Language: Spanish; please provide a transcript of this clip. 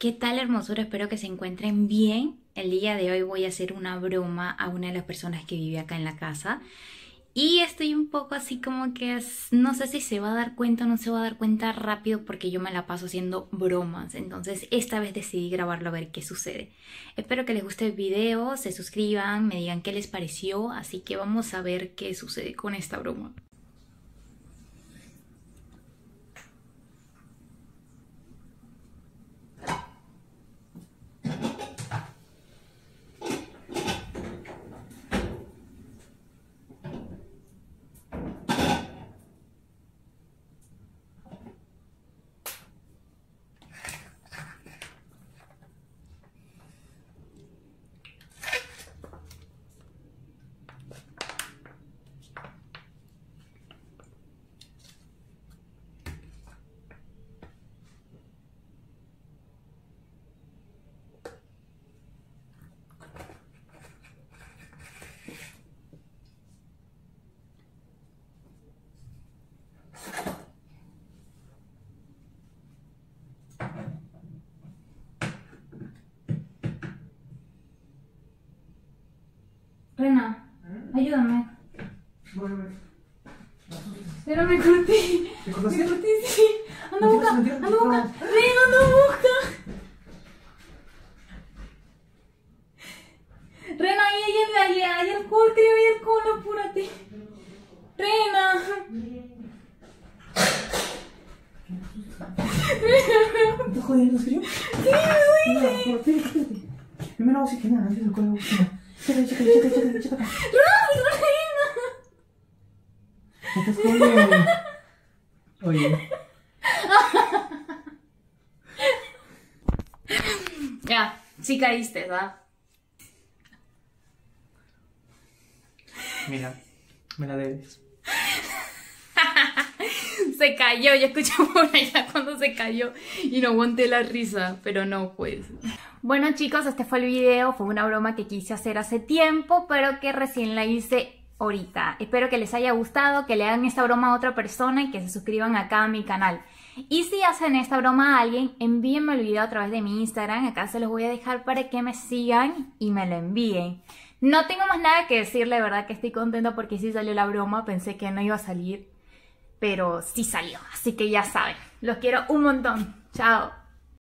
¿Qué tal, hermosura? Espero que se encuentren bien. El día de hoy voy a hacer una broma a una de las personas que vive acá en la casa. Y estoy un poco así como que no sé si se va a dar cuenta o no se va a dar cuenta rápido porque yo me la paso haciendo bromas. Entonces esta vez decidí grabarlo a ver qué sucede. Espero que les guste el video, se suscriban, me digan qué les pareció. Así que vamos a ver qué sucede con esta broma. Rena, ayúdame. Bueno. Pero me corté. ¿Te cortaste? Me corté, sí. Anda a buscar. Mentira, Anda a buscar. no. Rena, anda a buscar. Rena, ahí alcohol, creo, hay alcohol, apúrate. Rena. ¿Me estás jodiendo, en serio? Sí, me duele. No, espérate. Primero vamos a oxigenar antes del cual Chécate. Rápido, Rena. ¿Me estás jodiendo? Oye. Ya, sí caíste, ¿verdad? Mira, me la debes. Se cayó, ya escuché por allá cuando se cayó y no aguanté la risa, pero no pues. Bueno chicos, este fue el video, fue una broma que quise hacer hace tiempo, pero que recién la hice ahorita. Espero que les haya gustado, que le hagan esta broma a otra persona y que se suscriban acá a mi canal. Y si hacen esta broma a alguien, envíenme el video a través de mi Instagram, acá se los voy a dejar para que me sigan y me lo envíen. No tengo más nada que decirle, de verdad que estoy contenta porque sí salió la broma, pensé que no iba a salir. Pero sí salió, así que ya saben, los quiero un montón. Chao.